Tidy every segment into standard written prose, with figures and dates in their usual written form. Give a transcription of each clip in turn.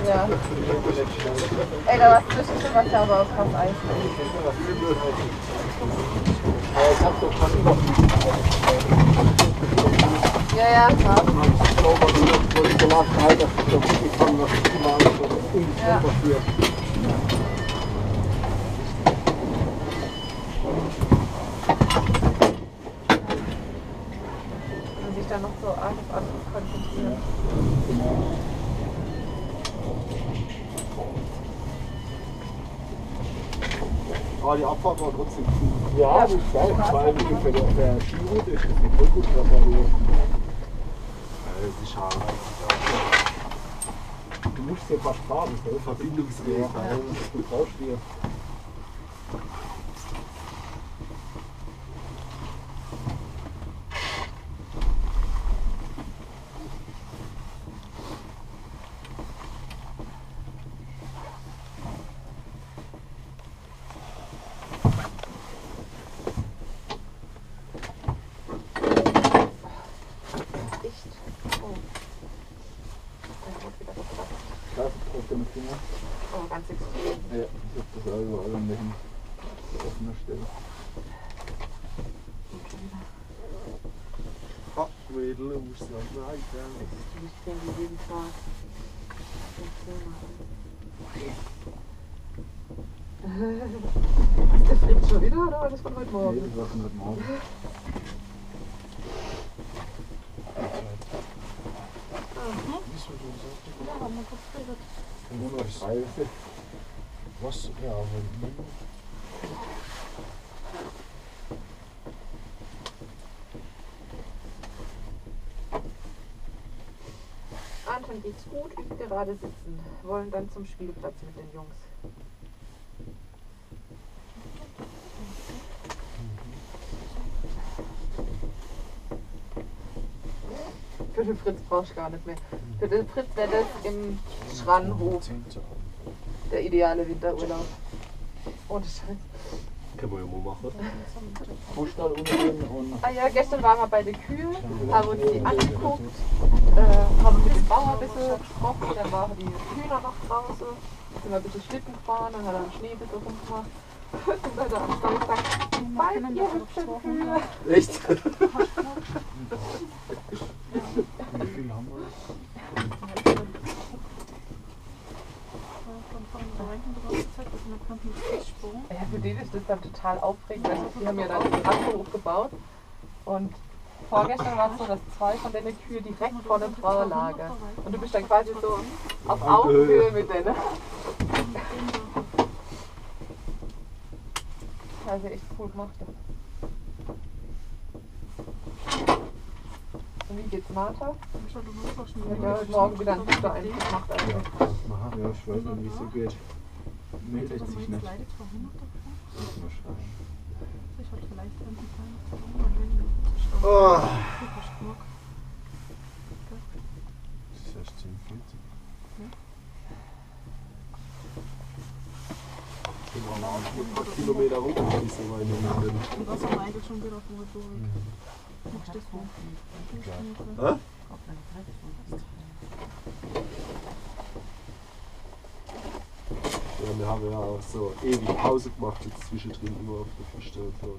Ja. Ey, da war zwischen schon was sauber auf Haus Eis. Ich hab doch schon immer Ja, ja, klar. ich glaube, dass ich danach halt, dass ich da wirklich kann, was ich immer alles so ungefähr dafür. Und sich dann noch so arg auf anderes konzentrieren. Genau. Aber die Abfahrt war trotzdem cool. Ja, das ist geil. Vor allem für der Skiroute ist das voll gut. Das ist schade. Du musst ja fast fahren, gell? Verbindungsweg. Ja, du brauchst dir. Oh, ganz extrem. Ja, ich hab das auch überall an welchen offener Stelle. Ah, Mädel, du musst ja nein, gell? Ich denke jeden Tag. Ist der Fritz schon wieder oder war das von heute Morgen? Nee, das war von heute Morgen. Ja, haben wir kurz geredet. Nur noch Scheiße. Was? Ja, aber Anton geht's gut, übt gerade sitzen. Wollen dann zum Spielplatz mit den Jungs. Für den Fritz brauchst du gar nicht mehr. Für den Fritz wäre das im Schrannhof der ideale Winterurlaub. Ohne Scheiß. können wir ja mal machen. Fußball umgehen und. Ah ja, gestern waren wir bei den Kühen, haben uns die angeguckt, haben mit dem Bauer ein bisschen gesprochen, dann waren die Hühner noch draußen, sind wir ein bisschen Schlitten gefahren, dann hat er den Schnee ein bisschen rumgemacht. Und dann hat er am Stall gesagt, bald ihr hübschen Kühe. Echt? Wie viel haben wir? Ja, für die ist das dann total aufregend. Also, die haben ja dann den Akku hochgebaut. Und vorgestern war es so, dass zwei von den Kühen direkt vor der Frau lagen. Und du bist dann quasi so auf Augenhöhe mit denen. Also echt cool gemacht. Und wie geht's Martha? Ja, heute Morgen wieder ein guter Einfluss gemacht. Also. Ja, ich weiß nicht, wie es so geht. Meldet sich nicht. Oh. Das ist erst 10:40. Ich bin mal 100 Kilometer runter, wenn ich so weit bin. Und was haben wir eigentlich schon wieder auf dem Motor? Machst du das so? Hä? Ja, wir haben ja auch so ewig Pause gemacht, jetzt zwischendrin immer auf der Verstellung.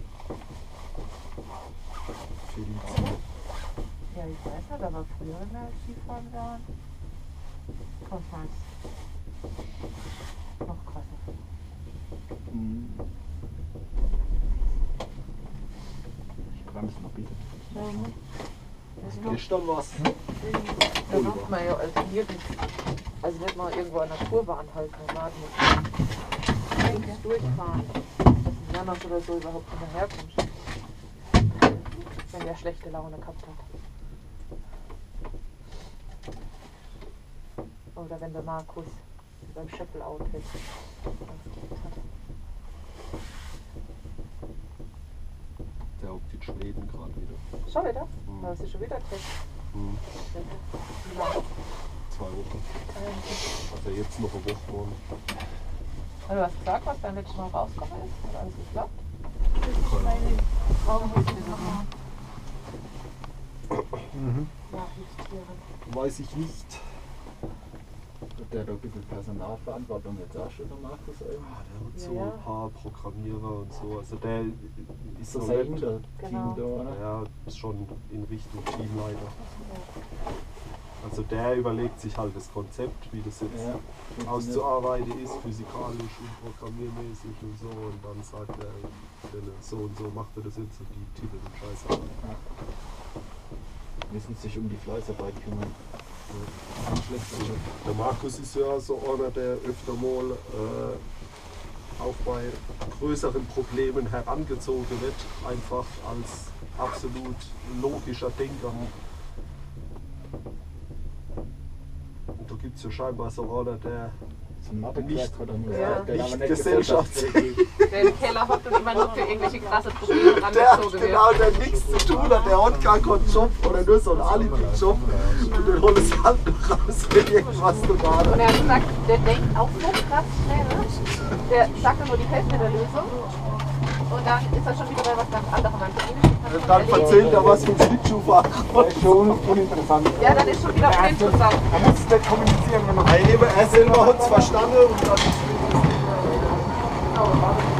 Feliz. Ja, ich weiß nicht, aber früher, wenn wir Skifahren waren, was heißt noch krasser. Mhm. Ich bremse mal bitte. Gestern war es. Da macht man ja alterniert nicht. Also nicht mal irgendwo an der Kurve anhalten und warten muss. Links durchfahren. Dass du Janos oder so überhaupt nicht daherkommst. Wenn der schlechte Laune gehabt hat. Oder wenn der Markus beim Schöppel-Outfit ausgekriegt hat. Der hockt in Schweden gerade wieder. Schon wieder? Da ist ja schon wieder Test. Mhm. Wie lange? 2 Wochen. Also jetzt noch eine Woche morgen. Du hast gesagt, was beim letzten Mal rausgekommen ist? Hat alles geklappt? Warum willst du das nochmal? Mhm. Nachhilfstiere. Weiß ich nicht. hat der da ein bisschen Personalverantwortung jetzt auch schon, der Markus? Der hat so Ja, ja. ein paar Programmierer und so. Also der ist So noch sein nicht, Team da, oder? ja, ist schon in Richtung Teamleiter. Also der überlegt sich halt das Konzept, wie das jetzt Ja, auszuarbeiten ist, physikalisch und programmiermäßig und so. Und dann sagt er, wenn er so und so macht er das jetzt und die Titel und Scheiße. Müssen sich um die Fleißarbeit kümmern. Der Markus ist ja so einer, der öfter mal auch bei größeren Problemen herangezogen wird, einfach als absolut logischer Denker. Und da gibt es ja scheinbar so einer, der So ein Mathe-Crack oder muss Ja. der aber Nicht gesellschaftsfähig. Der im Keller hockt und immer nur für irgendwelche krasse Probleme Der, rangezogen wird. genau, der nichts zu tun hat, der hat gar keinen Job oder nur so einen Alibi-Job und den holt es halt noch raus, wenn irgendwas total. Und er hat gesagt, der denkt auch so krass schnell. Der sagt dann nur die Hälfte der Lösung. Und dann ist er schon wieder bei was ganz anderem. Dann erzählt er was vom Schlittschuhfahrer. Das ist schon uninteressant. Ja, dann ist schon wieder uninteressant. Er muss es nicht kommunizieren, wenn man Er selber hat es verstanden und dann ist Oh,